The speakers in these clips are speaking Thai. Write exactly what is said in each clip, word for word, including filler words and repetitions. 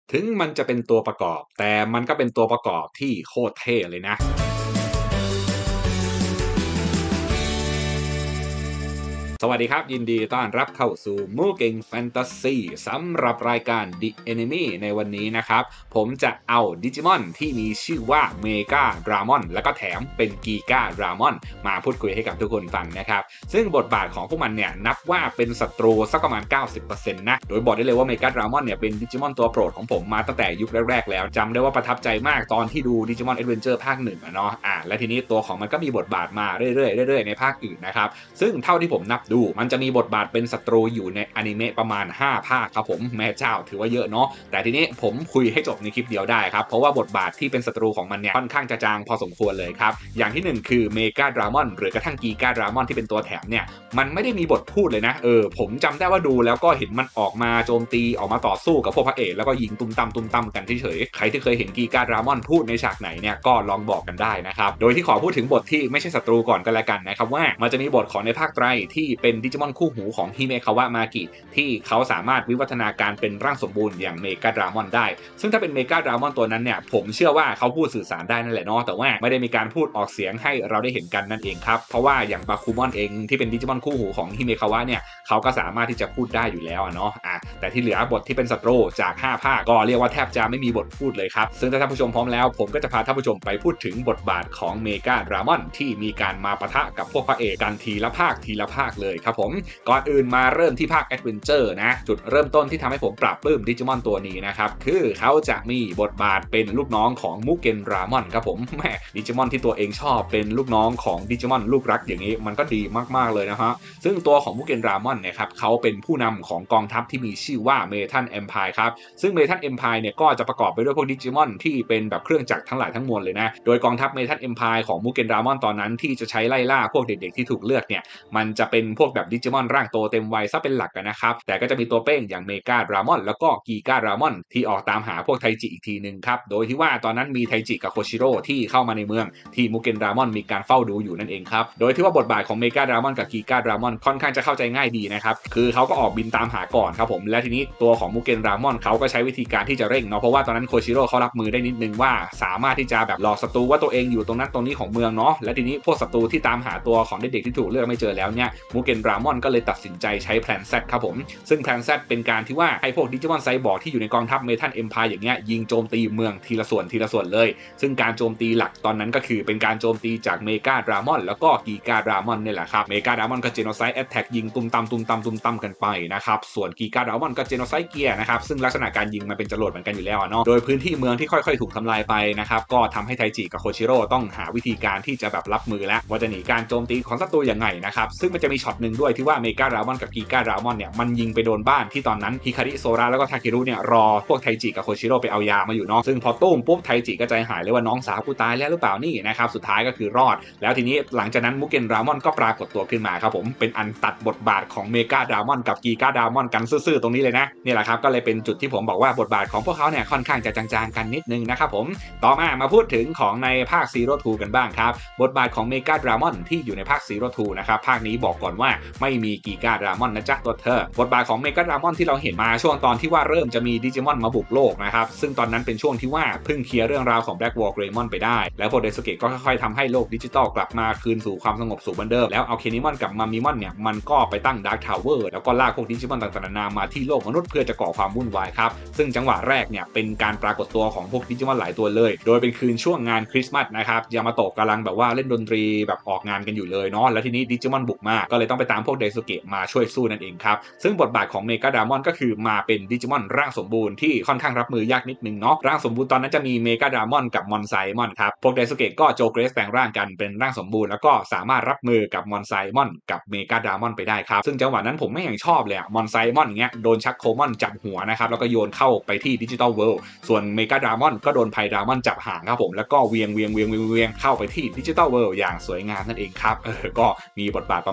ถึงมันจะเป็นตัวประกอบแต่มันก็เป็นตัวประกอบที่โคตรเท่เลยนะสวัสดีครับยินดีต้อนรับเข้าสู่มูเก่งแฟนตาซีสำหรับรายการ The Enemy ในวันนี้นะครับผมจะเอาดิจิมอนที่มีชื่อว่าเมกาดรามอนแล้วก็แถมเป็นกีกาดรามอนมาพูดคุยให้กับทุกคนฟังนะครับซึ่งบทบาทของพวกมันเนี่ยนับว่าเป็นศัตรูสักประมาณ เก้าสิบเปอร์เซ็นต์ นะโดยบอกได้เลยว่าเมกาดรามอนเนี่ยเป็นดิจิมอนตัวโปรดของผมมาตั้งแต่ยุคแรกๆแล้วจำได้ว่าประทับใจมากตอนที่ดูดิจิมอนแอดเวนเจอร์ภาคหนึ่งอะเนาะอ่ะและทีนี้ตัวของมันก็มีบทบาทมาเรื่อยๆเรื่อยๆในภาคอื่นนะครับซึ่งเท่าที่ผมนับดูมันจะมีบทบาทเป็นศัตรูอยู่ในอนิเมะประมาณห้าภาคครับผมแม่เจ้าถือว่าเยอะเนาะแต่ทีนี้ผมคุยให้จบในคลิปเดียวได้ครับเพราะว่าบทบาทที่เป็นศัตรูของมันเนี่ยค่อนข้างจะจางพอสมควรเลยครับอย่างที่หนึ่งคือเมกาดรามอนหรือกระทั่งกีกาดรามอนที่เป็นตัวแถมเนี่ยมันไม่ได้มีบทพูดเลยนะเออผมจำได้ว่าดูแล้วก็เห็นมันออกมาโจมตีออกมาต่อสู้กับพวกพระเอกแล้วก็ยิงตุ้มตั้มตุ้มตั้มกันเฉยๆใครที่เคยเห็นกีกาดรามอนพูดในฉากไหนเนี่ยก็ลองบอกกันได้นะครับโดยที่ขอพูดถึงบทที่ไม่ใช่ศัตรูก่อนก็แล้วกันนะครับว่ามันจะมีบทของในภาคไตรที่เป็นดิจิมอนคู่หูของฮิเมคาวะมากิที่เขาสามารถวิวัฒนาการเป็นร่างสมบูรณ์อย่างเมกาดรามอนได้ซึ่งถ้าเป็นเมกาดรามอนตัวนั้นเนี่ยผมเชื่อว่าเขาพูดสื่อสารได้นั่นแหละเนาะแต่ว่าไม่ได้มีการพูดออกเสียงให้เราได้เห็นกันนั่นเองครับเพราะว่าอย่างบาคูมอนเองที่เป็นดิจิมอนคู่หูของฮิเมคาวะเนี่ยเขาก็สามารถที่จะพูดได้อยู่แล้วเนาะอ่ะแต่ที่เหลือบทที่เป็นศัตรูจากห้าภาคก็เรียกว่าแทบจะไม่มีบทพูดเลยครับซึ่งถ้าท่านผู้ชมพร้อมแล้วผมก็จะพาท่านผู้ชมไปพูดถึงบทบาทของเมกาดรามอนที่มีการมาปะทะกับพวกพระเอกกันทีละภาคทีละภาคเลยครับผมก่อนอื่นมาเริ่มที่ภาคแอดเวนเจอร์นะจุดเริ่มต้นที่ทำให้ผมปรับปลื้มดิจิมอนตัวนี้นะครับคือเขาจะมีบทบาทเป็นลูกน้องของมุเกนรามอนครับผมแม่ดิจิมอนที่ตัวเองชอบเป็นลูกน้องของดิจิมอนลูกรักอย่างนี้มันก็ดีมากๆเลยนะฮะซึ่งตัวของมุเกนรามอนเนี่ยครับเขาเป็นผู้นำของกองทัพที่มีชื่อว่าเมทัลเอ็มไพร์ครับซึ่งเมทัลเอ็มไพร์เนี่ยก็จะประกอบไปด้วยพวกดิจิมอนที่เป็นแบบเครื่องจักรทั้งหลายทั้งมวลเลยนะโดยกองทัพเมทัลเอ็มไพร์ของมุเกนรามอนตอนนั้นที่จะใช้ไล่ล่าพวกเด็กๆที่ถูกเลือกเนี่ยมันจะเป็นพวกแบบดิจิมอนร่างโตเต็มวัยซะเป็นหลักนะครับแต่ก็จะมีตัวเป้งอย่างเมกาดรามอนแล้วก็กีกาดรามอนที่ออกตามหาพวกไทจิอีกทีนึงครับโดยที่ว่าตอนนั้นมีไทจิกับโคชิโร่ที่เข้ามาในเมืองที่มุเกนดรามอนมีการเฝ้าดูอยู่นั่นเองครับโดยที่ว่าบทบาทของเมกาดรามอนกับกีกาดรามอนค่อนข้างจะเข้าใจง่ายดีนะครับคือเขาก็ออกบินตามหาก่อนครับผมและทีนี้ตัวของมุเกนดรามอนเขาก็ใช้วิธีการที่จะเร่งเนาะเพราะว่าตอนนั้นโคชิโร่เขารับมือได้นิดนึงว่าสามารถที่จะแบบหลอกศัตรูว่าตัวเองอยู่ตรงนั้นตรงนี้ของเมืองเนาะและทีนี้พวกศัตรูที่ตามหาตัวของเด็กๆที่ถูกเลือกไม่เจอแล้วเนี่ยมุเกนดรามอนก็เลยตัดสินใจใช้แพลน Z ครับผมซึ่งแพลน Z เป็นการที่ว่าให้พวกดิจิมอนไซบอร์กที่อยู่ในกองทัพเมทัลเอ็มไพร์อย่างเงี้ยยิงโจมตีเมืองทีละส่วนทีละส่วนเลยซึ่งการโจมตีหลักตอนนั้นก็คือเป็นการโจมตีจากเมกาดรามอนแล้วก็กีกาดรามอนนี่แหละครับเมกาดรามอนก็เจโนไซด์แอตแทกยิงตุ้มตำตุ้มตำตุ้มตำกันไปนะครับส่วนกีกาดรามอนก็เจโนไซด์เกียร์นะครับซึ่งลักษณะการยิงมันเป็นจรวดเหมือนกันอยู่แล้วเนาะโดยพื้นที่เมืองที่ค่อยๆถูกทำลายไปนะครับก็ทำให้ไทจิกับโคชิโร่ต้องหาวิธีการที่จะแบบรับมือแล้วว่าจะหนีการโจมตีของศัตรูยังไงนะครับซึ่งมันจะมีช็อตหนึ่งด้วยที่ว่าเมกาดรามอนกับกีกาดรามอนเนี่ยมันยิงไปโดนบ้านที่ตอนนั้นฮิคาริโซระแล้วก็ทาเครุเนี่ยรอพวกไทจิกับโคชิโร่ไปเอายามาอยู่เนาะซึ่งพอตุ้มปุ๊บไทจิก็ใจหายเลยว่าน้องสาวกูตายแล้วหรือเปล่านี่นะครับสุดท้ายก็คือรอดแล้วทีนี้หลังจากนั้นมุเกนดรามอนก็ปรากฏตัวขึ้นมาครับผมเป็นอันตัดบทบาทของเมกาดรามอนกับกีกาดรามอนกันซื่อๆตรงนี้เลยนะนี่แหละครับก็เลยเป็นจุดที่ผมบอกว่าบทบาทของพวกเขาเนี่ยค่อนข้างจะจางๆกันนิดนึงนะครับผมต่อมามาพูดถึงของในภาค Zero Two กันบ้างครับบทบาทของเมกาดรามอนที่อยู่ในภาค Zero Two นะครับภาคนี้บอกก่อนว่าไม่มีกีกาดรามอนนะจ๊ะตัวเธอบทบาทของเมกาดรามอนที่เราเห็นมาช่วงตอนที่ว่าเริ่มจะมีดิจิมอนมาบุกโลกนะครับซึ่งตอนนั้นเป็นช่วงที่ว่าเพิ่งเคลียร์เรื่องราวของ Black War Greymon ไปได้แล้วพวกเดซุเกะก็ค่อยๆทำให้โลกดิจิตอลกลับมาคืนสู่ความสงบสุขเหมือนเดิมแล้วเอาเคนิมอนกับมามิมอนเนี่ยมันก็ไปตั้งดาร์คทาวเวอร์แล้วก็ลากพวกดิจิมอนต่างๆนานามาที่โลกมนุษย์เพื่อจะก่อความวุ่นวายครับซึ่งจังหวะแรกเนี่ยเป็นการปรากฏตัวของพวกดิจิมอนหลายตัวเลยโดยเป็นคืนช่วงงานคริสต์มาสนะครับยามาโตะกำลังแบบว่าเล่นดนตรีแบบออกงานกันอยู่เลยเนาะแล้วทีนี้ดิจิมอนบุกมาก็เลยต้องไปตามพวกเดซุเกะมาช่วยสู้นั่นเองครับซึ่งบทบาทของเมกาดรามอนก็คือมาเป็นดิจิมอนร่างสมบูรณ์ที่ค่อนข้างรับมือยากนิดนึงเนาะร่างสมบูรณ์ตอนนั้นจะมีเมกาดรามอนกับมอนไซมอนครับพวกเดซุเกะก็โจเกรสแปลงร่างกันเป็นร่างสมบูรณ์แล้วก็สามารถรับมือกับมอนไซมอนกับเมกาดรามอนไปได้ครับซึ่งจังหวะนั้นผมไม่อย่างชอบเลยอะมอนไซมอนอย่างเงี้ยโดนชักโคมอนจับหัวนะครับแล้วก็โยนเข้าไปที่ดิจิตอลเวิลด์ส่วนเมกาดรามอนก็โดนไพดรามอนจับหางครับผมแล้วก็เวียงเวียงเวียงเวียงเข้าไปที่ดิจิตอลเวิลด์อย่างสวยงามนั่นเองครับเออก็มีบทบาทประมาณนี้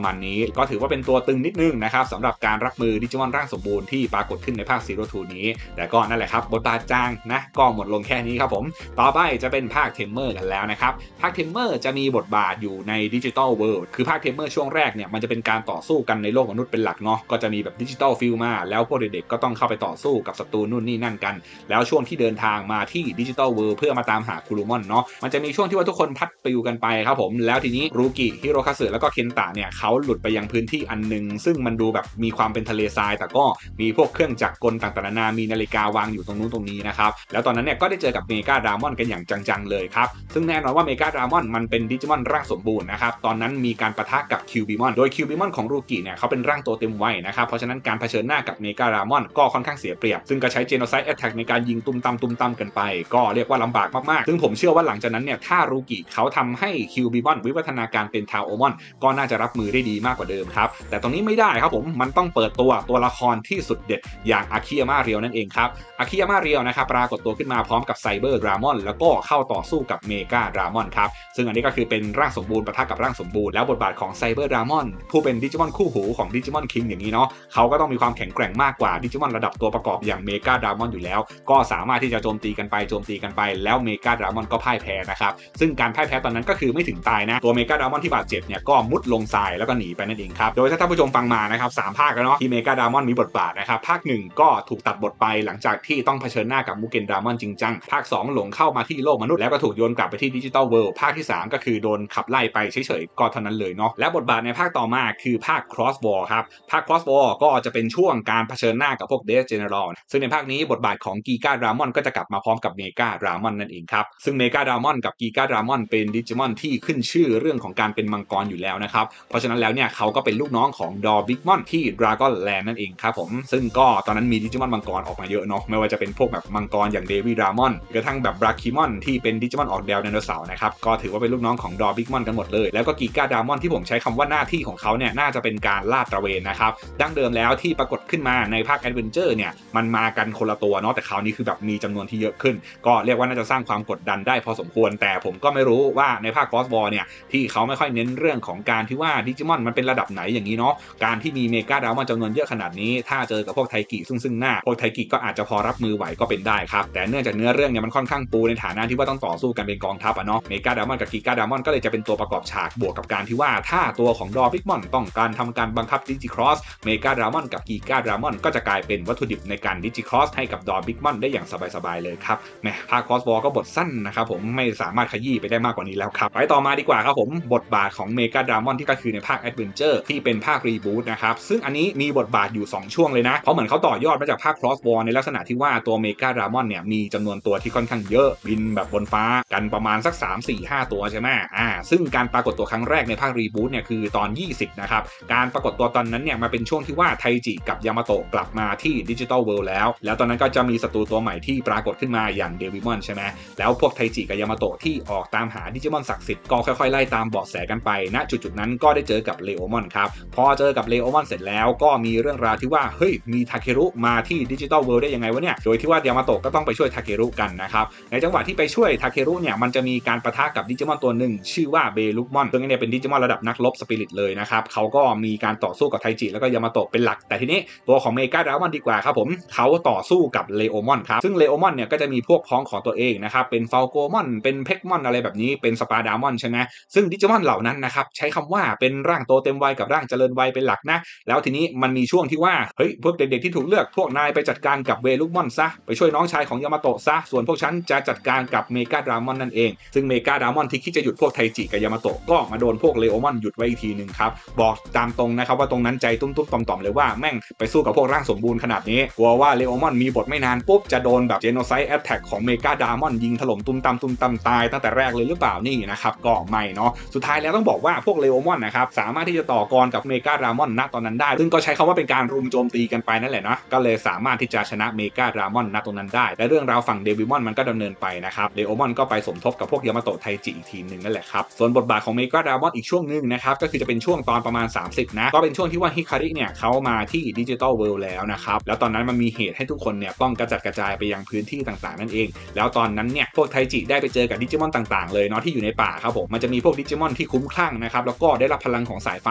ก็ถือว่าเป็นตัวตึงนิดนึงนะครับสำหรับการรับมือดิจิมอนร่างสมบูรณ์ที่ปรากฏขึ้นในภาค Zero Two นี้แต่ก็นั่นแหละครับบทบาทจางนะก็หมดลงแค่นี้ครับผมต่อไปจะเป็นภาคเทมเมอร์กันแล้วนะครับภาคเทมเมอร์จะมีบทบาทอยู่ในดิจิทัลเวิลด์คือภาคเทมเมอร์ช่วงแรกเนี่ยมันจะเป็นการต่อสู้กันในโลกมนุษย์เป็นหลักเนาะก็จะมีแบบดิจิทัลฟิลมาแล้วพวกเด็กๆก็ต้องเข้าไปต่อสู้กับศัตรูนู่นนี่นั่นกันแล้วช่วงที่เดินทางมาที่ดิจิทัลเวิลด์เพื่อมาตามหาคุรุมอนเนาะมันจะมีช่วงที่ว่าทุกคนพัดปลิวกันไปครับผมแล้วทีนี้รูกิฮิโรคาสึแล้วก็เคนตะเนี่ยเขาหลุดไปยังพื้นที่อันนึงซึ่งมันดูแบบมีความเป็นทะเลทรายแต่ก็มีพวกเครื่องจักรกลต่างๆนานามีนาฬิกาวางอยู่ตรงนู้นตรงนี้นะครับแล้วตอนนั้นเนี่ยก็ได้เจอกับเมกาดรามอนกันอย่างจังๆเลยครับซึ่งแน่นอนว่าเมกาดรามอนมันเป็นดิจิมอนร่างสมบูรณ์นะครับตอนนั้นมีการปะทะกับคิวบิมอนโดยคิวบิมอนของรูกิเนี่ยเขาเป็นร่างตัวเต็มวัยนะครับเพราะฉะนั้นการเผชิญหน้ากับเมกาดรามอนก็ค่อนข้างเสียเปรียบซึ่งก็ใช้เจโนไซด์แอตแทกในการยิงตุ้มตำตุ้มตำกันไปก็เรียกว่าลำบากมากๆซึ่งผมเชื่อว่าหลังจากนั้นเนี่ยถ้ารูกิเขาทำให้คิวบิมอนวิวัฒนาการเป็นทาโอมอนก็น่าจะรับมือได้ดีมากกว่าเดิมครับแต่ตรงนี้ไม่ได้ครับผมมันต้องเปิดตัวตัวละครที่สุดเด็ดอย่างอาคิยาม่าเรียวนั่นเองครับอาคิยาม่าเรียวนะครับปรากฏตัวขึ้นมาพร้อมกับไซเบอร์ดรามอนแล้วก็เข้าต่อสู้กับเมกาดรามอนครับซึ่งอันนี้ก็คือเป็นร่างสมบูรณ์ปะทะกับร่างสมบูรณ์แล้วบทบาทของไซเบอร์ดรามอนผู้เป็นดิจิมอนคู่หูของดิจิมอนคิงอย่างนี้เนาะเขาก็ต้องมีความแข็งแกร่งมากกว่าดิจิมอนระดับตัวประกอบอย่างเมกาดรามอนอยู่แล้วก็สามารถที่จะโจมตีกันไปโจมตีกันไปแล้วเมกาดรามอนก็พ่ายแพ้นะครับซึ่งการพ่ายแพ้ตอนนั้นก็คือไม่ถึงตายนะตัวเมกาดรามอนที่บาดเจ็บเนี่ยก็มุดลงทรายแล้วก็หนีไปนั่นเองครับโดยถ้าท่านผู้ชมฟังมานะครับสามภาคแล้วเนาะที่เมกาดรามอนมีบทบาทนะครับภาคหนึ่งก็ถูกตัดบทไปหลังจากที่ต้องเผชิญหน้ากับมูเกนดรามอนจริงจังภาคสองหลงเข้ามาที่โลกมนุษย์แล้วก็ถูกโยนกลับไปที่ดิจิทัลเวิลด์ภาคที่สามก็คือโดนขับไล่ไปเฉยๆก็เท่านั้นเลยเนาะและบทบาทในภาคต่อมาคือภาค Cross War ครับภาค Cross War ก็จะเป็นช่วงการเผชิญหน้ากับพวก Death General ซึ่งในภาคนี้บทบาทของกีกาดรามอนก็จะกลับมาพร้อมกับเมกาดรามอนนั่นเองครับซึ่งเมกาดรามอนกับกีกาดรามอนเป็นดิจิมอนที่ขึ้นชื่อเรื่องของการเป็นมังกรอยู่แล้วนะครับเพราะฉะนั้นแล้วเนี่ยเขาก็เป็นลูกน้องของดอบิ๊กมอนที่ Dragon Land นั่นเองครับผมซึ่งก็ตอนนั้นมีดิจิมอนมังกรออกมาเยอะเนาะไม่ว่าจะเป็นพวกแบบมังกรอย่างเดวิดรามอนกระทั่งแบบบราคิมอนที่เป็นดิจิมอนออกแนวไดโนเสาร์นะครับก็ถือว่าเป็นลูกน้องของดอบิ๊กมอนกันหมดเลยแล้วก็กีกาดรามอนที่ผมใช้คำว่าหน้าที่ของเขาเนี่ยน่าจะเป็นการลาดตระเวนนะครับดั้งเดิมแล้วที่ปรากฏขึ้นมาในภาคแอดเวนเจอร์เนี่ยมันมากันคนละตัวเนาะแต่คราวนี้คือแบบมีจำนวนที่เยอะขึ้นก็เรียกว่าน่าจะสร้างความกดดันได้พอสมควรแต่ผมก็ไม่รู้ว่าในภาค Cross War เนี่ยที่เขาไม่ค่อยเน้นเรื่องของการที่ว่าดิจิมอนมันเป็นระดับไหนอย่างนี้เนาะการที่มีเมกาดรามอนจำนวนเยอะขนาดนี้ถ้าเจอกับพวกไทกิซึ่งซึ่งหน้าพวกไทกิก็อาจจะพอรับมือไหวก็เป็นได้ครับแต่เนื่องจากเนื้อเรื่องเนี่ยมันค่อนข้างปูในฐานะที่ว่าต้องต่อสู้กันเป็นกองทัพอะเนาะเมกาดรามอนกับกีกาดรามอนก็เลยจะเป็นตัวประกอบฉากบวกกับการที่ว่าถ้าตัวของดอบิ๊กมอนต้องการทำการบังคับดิจิครอสเมกาดรามอนกับกีกาดรามอนก็จะกลายเป็นวัตถุดิบในการดิจิครอสให้กับดอบิ๊กมอนได้อย่างสบายๆเลยครับแหมภาค Cross War ก็บทสั้นนะครับผมไม่สามารถขยี้ไปได้มากกว่านี้แล้วครับไปต่อมาดีกว่าครับผมบทบาทของเมกาดรามอนที่ก็คือในภาคแอดเวนเจอร์ที่เป็นภาครีบูตนะครับซึ่งอันนี้มีบทบาทอยู่สองช่วงเลยนะเพราะเหมือนเขาต่อยอดมาจากภาค Cross War ในลักษณะที่ว่าตัวเมกาดรามอนเนี่ยมีจำนวนตัวที่ค่อนข้างเยอะบินแบบบนฟ้ากันประมาณสัก สาม สี่ ห้า ตัวใช่ไหมอ่าซึ่งการปรากฏตัวครั้งแรกในภาครีบูตเนี่ยคือตอนยี่สิบนะครับการปรากฏตัวตอนนั้นเนี่ยมาเป็นช่วงที่ว่าไทจิกับยามาโตะกลับมาที่ดิจิทัลเวิลด์แล้วแล้วตอนนั้นก็จะมีศัตรูตัวใหม่ที่ปรากฏขึ้นมาอย่างเดวิมอนใช่ไหมแล้วพวกไทจิกับยามาโตะที่ออกตามหาดิจิมอนศักดิ์สิทธิ์ก็ค่อยๆไล่ตามเบาะแสกันไปณจุดๆนั้นก็ได้เจอกับเลโอมอนครับพอเจอกับเลโอมอนเสร็จแล้วก็มีเรื่องราวที่ว่าเฮ้ยมีทาเครุมาที่ดิจิทัลเวิลด์ได้ยังไงวะเนี่ยโดยที่ว่ายามาโตะก็ต้องไปช่วยทาเครุกันนะครับในจังหวะที่ไปช่วยทาเครุเนี่ยมันจะมีการปะทะกับดิจิมอนตัวหนึ่งชื่อว่าเบลุกมอนซึ่งเนี่ยเป็นดิจิมอนระดับนักรบสปิริตเลยนะครับเขาก็มีการต่อสู้กับไทจิแล้วก็ยามาโตะเป็นหลักแต่ทีนี้ตัวของเมกาดรามอนดีกว่าครับผมเขาต่อสู้กับเลโอมอนครับซึ่งเลโอมอนเนี่ยก็จะมีพวกพ้องของตัวเองนะครับเป็นฟาลโกมอนเป็นเพกมอนอะไรแบบนี้เป็นสปาดามอนใช่ไหมซึ่งดิจิมอนเหล่านั้นนะครับใช้คำว่าเป็นร่างโตเต็มวัยกับร่างเจริญวัยเป็นหลักนะแล้วทีนี้มันมีช่วงที่ว่าเฮ้ยพวกเด็กๆที่ถูกเลือกพวกนายไปจัดการกับเวลุกมอนซะไปช่วยน้องชายของยามาโตะซะส่วนพวกฉันจะจัดการกับเมกาดรามอนนั่นเองซึ่งเมกาดรามอนที่คิดจะหยุดพวกไทจิกับยามาโตะก็มาโดนพวกเลโอมอนหยุดไว้อีกทีนึงครับบอกตามตรงนะครับว่าตรงนั้นใจตุ้มๆต่อมๆเลยว่าแม่งไปสู้กับพวกร่างสมบูรณ์ขนาดนี้กลัวว่าเลโอมอนมีบทไม่นานปุ๊บจะโดนแบบเจโนไซด์แอตแทกของเมกาดรามอนยิงถล่มตุ้มตามตุ้มตามตายตั้งแต่แรกเลยหรือเปล่านี่นะครับก็ไม่เนาะสุดท้ายแล้วต้องบอกว่าพวกเลโอมอนนะครับสามารถที่จะต่อกรกับเมกาดรามอนณตอนนั้นได้ซึ่งก็ใช้คำว่าเป็นการรุมโจมตีกันไปนั่นแหละนะก็เลยสามารถที่จะชนะเมกาดรามอนณตรงนั้นได้และเรื่องราวฝั่งเดวิมอนมันก็ดำเนินไปนะครับเลโอมอนก็ไปสมทบกับพวกยามาโตะไทจิอีกทีนึงนั่นแหละครับส่วนบทบาทของเมกาดรามอนอีกช่วงนึงนะครับก็คือจะเป็นช่วงตอนประมาณสามสิบนะก็เป็นช่วงที่ว่าฮิคาริเนี่ยเขามาที่ดิจิทัลเวิลด์แล้วนะครับแล้วตอนนั้นมันมีเหตุให้ทุกคนเนี่ยต้องกระจัดกระจายไปยังพื้นที่ต่างๆนั่นเองแล้วตอนนั้นเนี่ยพวกไทจิได้ไปเจอกับดิจิมอนต่างๆเลยเนาะที่อยู่ในป่าครับผมมันจะมีพวกดิจิมอนที่คุ้มคลั่งนะครับแล้วก็ได้รับพลังของสายฟ้า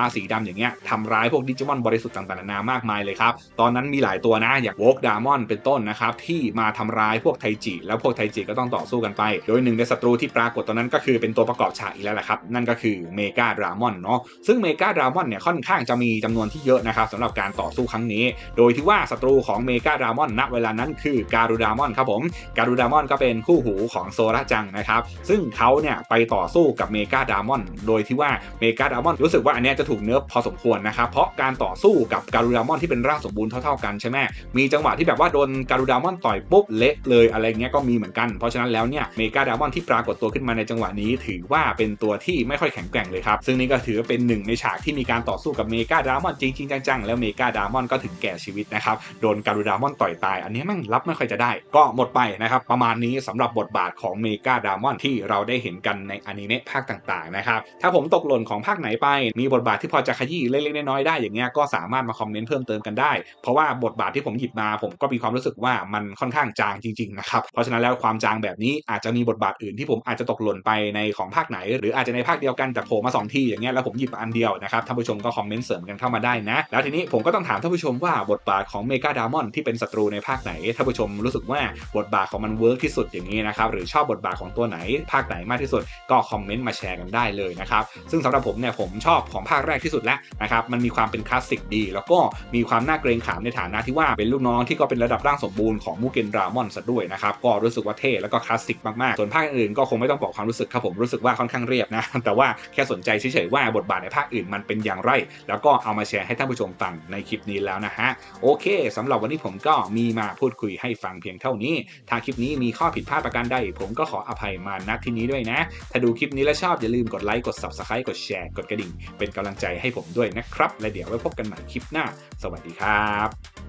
สีดำอย่างเงี้ยทำร้ายพวกดิจิมอนบริสุทธิ์ต่างๆนานามากมายเลยครับตอนนั้นมีหลายตัวนะอย่างโวกดามอนเป็นต้นนะครับที่มาทำร้ายพวกไทจิแล้วพวกไทจิก็ต้องต่อสู้กันไปโดยหนึ่งในศัตรูที่ปรากฏตอนนั้นก็คือเป็นตัวประกอบฉากอีกแล้วแหละครับนั่นก็คือเมกาดรามอนเนาะซึ่งเมกาดรามอนเนี่ยค่อนข้างจะมีจำนวนที่เยอะนะครับสำหรับการต่อสู้ครั้งนี้โดยที่ว่าศัตรูของเมกาดรามอนณเวลานั้นคือการูดามอนครับผมการูดามอนก็เป็นคู่หูของโซระจังนะครับซึ่งเขาเนี่ยไปต่อสู้กับเมกาดรามอนโดยที่ว่าเมกาดรามอนรู้สึกว่าอันนี้จะถูกเนิร์ฟพอสมควรนะครับเพราะการต่อสู้กับการูดามอนที่เป็นร่างสมบูรณ์เท่าๆกันใช่ไหมมีจังหวะที่แบบว่าโดนการูดามอนต่อยปุ๊บเละเลยอะไรเงี้ยก็มีเหมือนกันเพราะฉะนั้นแล้วเนี่ยเมกาดรามอนที่ปรากฏตัวขึ้นมาในจังหวะนี้ถือว่าเป็นตัวที่ไม่ค่อยแข็งแกร่งเลยครับซึ่งนี่ก็ถือเป็นหนึ่งในฉากที่มีการต่อสู้กับเมกาดรามอนจริงๆจังๆแล้วเมกาดรามอนก็ถึงแก่ชีวิตนะครับโดนการูดามอนต่อยตายอันนี้แม่งรับไม่ค่อยจะได้ก็หมดไปนะครับประมาณนี้สำหรับบทบาทของเมกาดรามอนที่เราได้เห็นกันในอนิเมะภาคต่างๆนะครับถ้าผมตกหล่นของภาคไหนไปมีบทบาทที่พอจะขยี้เล็กๆน้อยๆได้อย่างเงี้ยก็สามารถมาคอมเมนต์เพิ่มเติมกันได้เพราะว่าบทบาทที่ผมหยิบมาผมก็มีความรู้สึกว่ามันค่อนข้างจางจริงๆนะครับเพราะฉะนั้นแล้วความจางแบบนี้อาจจะมีบทบาทอื่นที่ผมอาจจะตกหล่นไปในของภาคไหนหรืออาจจะในภาคเดียวกันแต่โผล่มาสองทีอย่างเงี้ยแล้วผมหยิบมาอันเดียวนะครับท่านผู้ชมก็คอมเมนต์เสริมกันเข้ามาได้นะแล้วทีนี้ผมก็ต้องถามท่านผู้ชมว่าบทบาทของเมกาดรามอนที่เป็นศัตรูในภาคไหนท่านผู้ชมรู้สึกว่าบทบาทของมันเวิร์กที่สุดอย่างนี้นะครับหรือชอบบทบาทของตัวไหนภาคไหนมากที่สุดก็คอมเมนต์มาแชร์กันได้เลยนะครับซึ่งสำหรับผมเนี่ยผมชอบของภาคแรกที่สุดแล้วนะครับมันมีความเป็นคลาสสิกดีแล้วก็มีความน่าเกรงขามในฐานะที่ว่าเป็นลูกน้องที่ก็เป็นระดับร่างสมบูรณ์ของมูเกนดรามอนซะด้วยนะครับก็รู้สึกว่าเท่แล้วก็คลาสสิกมากๆส่วนภาคอื่นก็คงไม่ต้องบอกความรู้สึกครับผมรู้สึกว่าค่อนข้างเรียบนะแต่ว่าแค่สนใจเฉยๆว่าบทบาทในภาคอื่นมันเป็นอย่างไรแล้วก็เอามาแชร์ให้ท่านผู้ชมฟังในคลิปนี้แล้วนะฮะโอเคสำหรับวันนี้ผมก็มีมาพูดคุยให้ฟังเพียงเท่านี้ถ้าคลิปนี้มีข้อผิดพลาดประการใดผมก็ขออภัยมาณที่นี้ด้วยนะถ้าดูคลิปนี้แล้วชอบอย่าลืมกดไลค์กด ซับสไครบ์ กดแชร์กดกระดิ่งเป็นกำลังใจให้ผมด้วยนะครับและเดี๋ยวไว้พบกันใหม่คลิปหน้าสวัสดีครับ